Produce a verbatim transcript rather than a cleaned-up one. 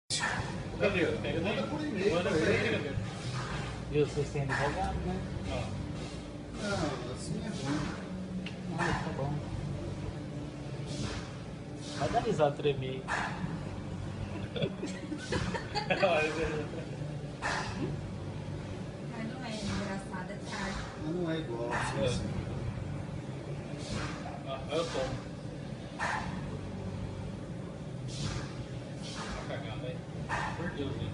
Cadê? Pega daí. Manda por e-mail. Manda por e-mail, cadê? E vocês têm advogado, né? Ó. Não, assim é ruim. Ah, tá bom. Vai dar risada tremer. Olha, Mas não é engraçado, é tarde. Mas não é igual. Assim, É. assim. Ah, eu tomo. Tá cagando aí. Por Deus, hein?